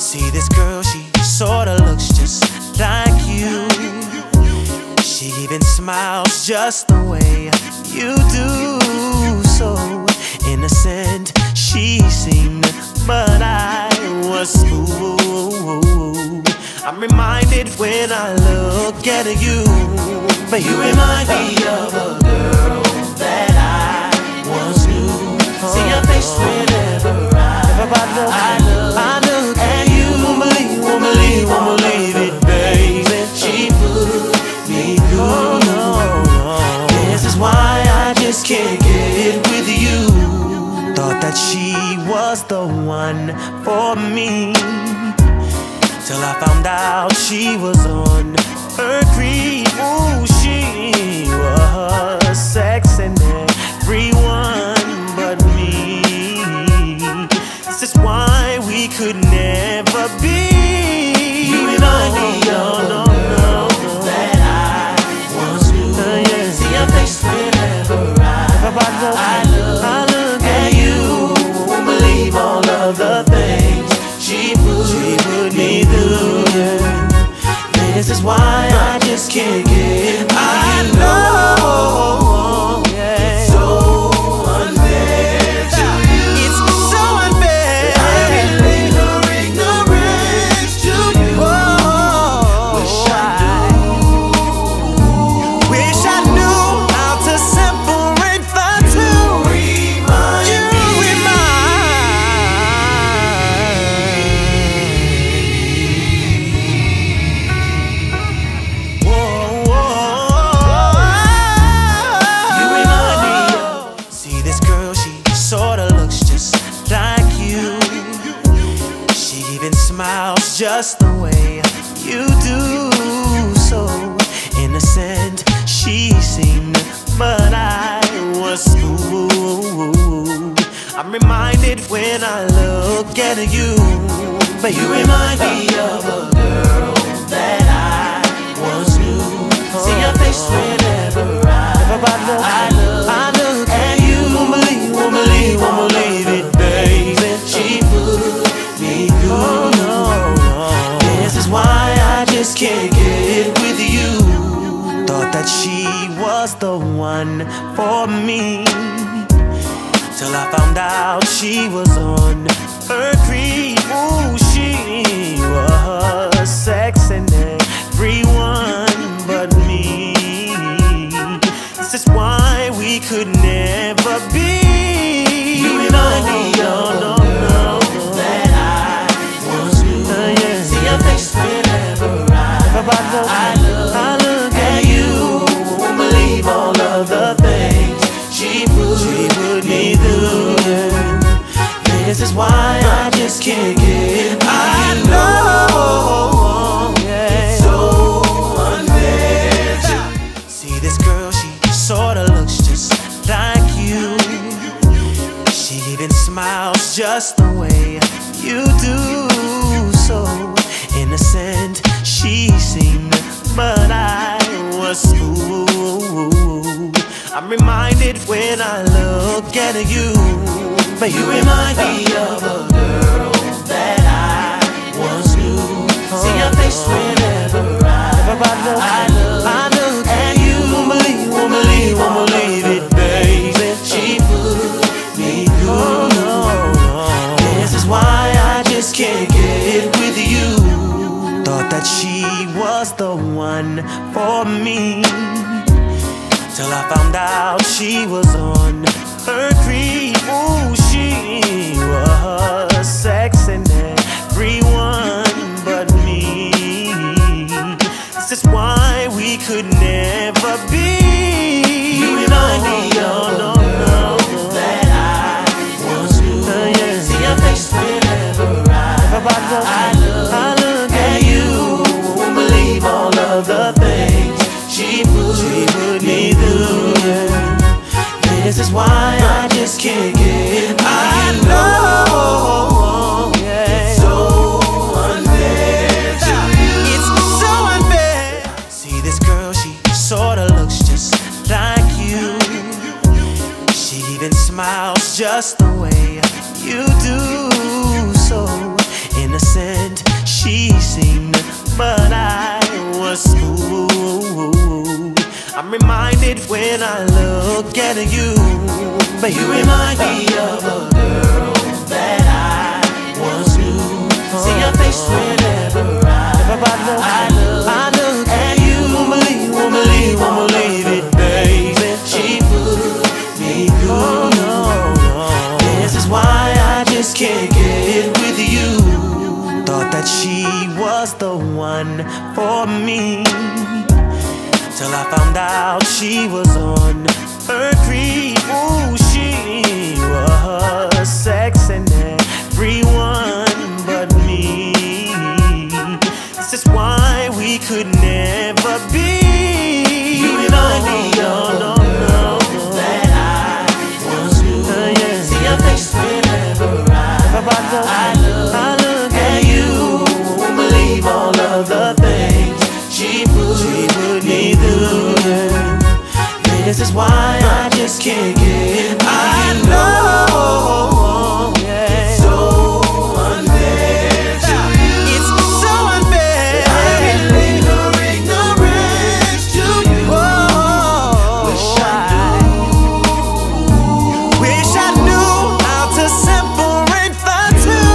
See this girl, she sorta looks just like you. She even smiles just the way you do. So innocent she seemed, but I was fooled. I'm reminded when I look at you, but you remind me of a girl that I once knew. See your face whenever I look at you. Won't believe it, baby. She put me through. This is why I just can't get with you. Thought that she was the one for me, till I found out she was on her creep. Ooh, she was sexing everyone but me. This is why we could never be. You remind me of the girl that I once knew. See your face whenever I look at you. Won't believe all of the things she put me through. This is why I just can't get with you. I know it's so unfair to you. It's so unfair. I relate her ignorance to you. Wish I knew how to separate the two. Smiles just the way you do. So innocent she seemed, but I was fooled. I'm reminded when I look at you, but you remind me of a girl that I once knew. See your face whenever I look at you. Won't believe it, baby. She put me through. This is why I just can't get with you. Thought that she was the one for me, till I found out she was on her creep. Ooh, she was sexing everyone but me. This is why we could never be. You remind me of the girl that I once knew. See your face whenever I look at you. Won't believe all of the things she put me through. This is why I just can't get with you. I know it's so unfair. See this girl, she sorta looks just like you. She even smiles just the way you do. So innocent she seemed, but I was fooled. I'm reminded when I look at you, but you remind me of a girl that I once knew. See your face whenever I look at you. Won't believe it, baby. She put me through. This is why I just can't get with you. Thought that she was the one for me, till I found out she was on her creep. Ooh, she was sexing everyone but me. This is why we could never be. You remind me of the girl that I once knew. See your face whenever I look at you. Won't believe all of the things she put me through. This is why I just can't get with you. I know it's so unfair to you. It's so unfair. See this girl, she sorta looks just like you. She even smiles just the way you do. So innocent she seemed, but I was fooled. I'm reminded when I look at you, baby. You remind me of a girl that I once knew. See your face whenever I look at you. Won't believe it, baby. She put me through. This is why I just can't get with you. Thought that she was the one for me, till I found out she was on her creep. Ooh, she was sexing everyone but me. This is why we could never be. You remind me of the girl that I once knew. See your face whenever I look at you. Won't believe all of the things she put me through. This is why I just can't get with you. I know it's so unfair to you. It's so unfair. I've been lingering ignorance to you. Wish I knew how to separate the two.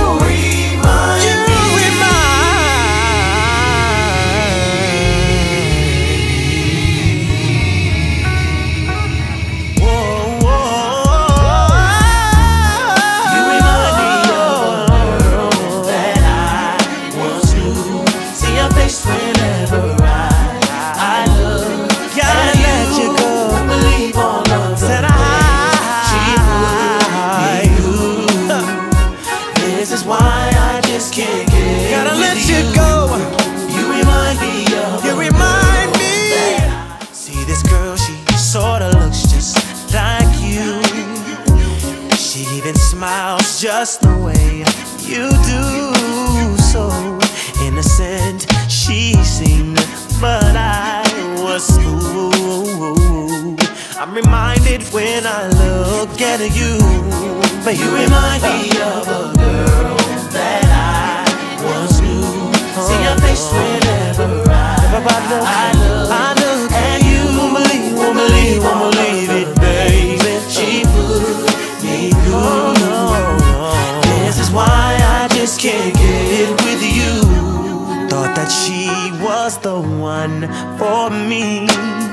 Smiles just the way you do, so innocent she seemed, but I was fooled. I'm reminded when I look at you, but you remind me of a girl that I once knew. See your face whenever I look at you. Won't believe it, baby. She put me through. This is why I just can't get with you. Thought that she was the one for me,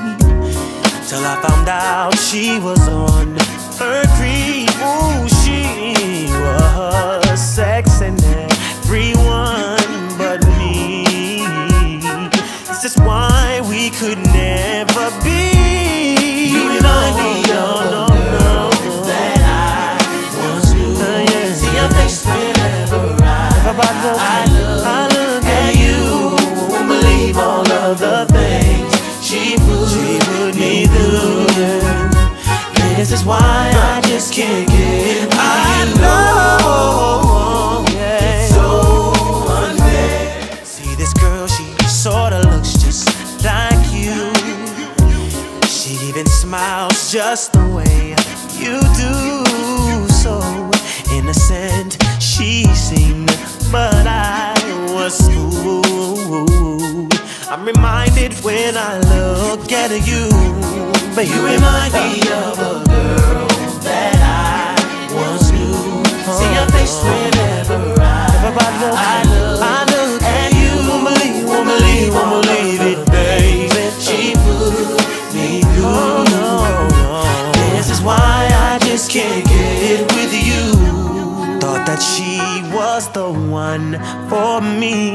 till I found out she was on her creep. Ooh, she was sexing everyone but me. This is why we could never be. You remind me of that I once knew. See your face whenever I look at you. Won't believe all of the things she put me through. This is why I just can't get with you. I know it's so unfair. See this girl, she sorta looks just like you. She even smiles just the way you do, so innocent she seemed, but I was fooled. I'm reminded when I look at you, but you remind me of a girl that I once knew. See your face whenever I look at you. Won't believe it, baby. She put me through. This is why I just can't get with you. Thought that she was the one for me,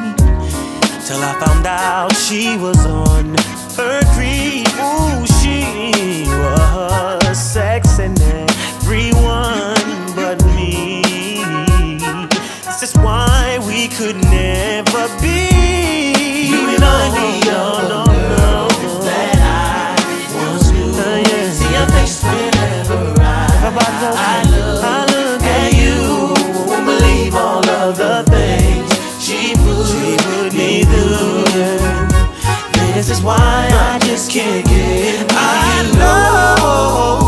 till I found out she was on her creep. Ooh, she was sexing everyone but me. This is why we could never be. You remind me of that I once knew. See your face whenever I look at you. Won't believe all of the things she put me through. This is why I just can't get with you. I know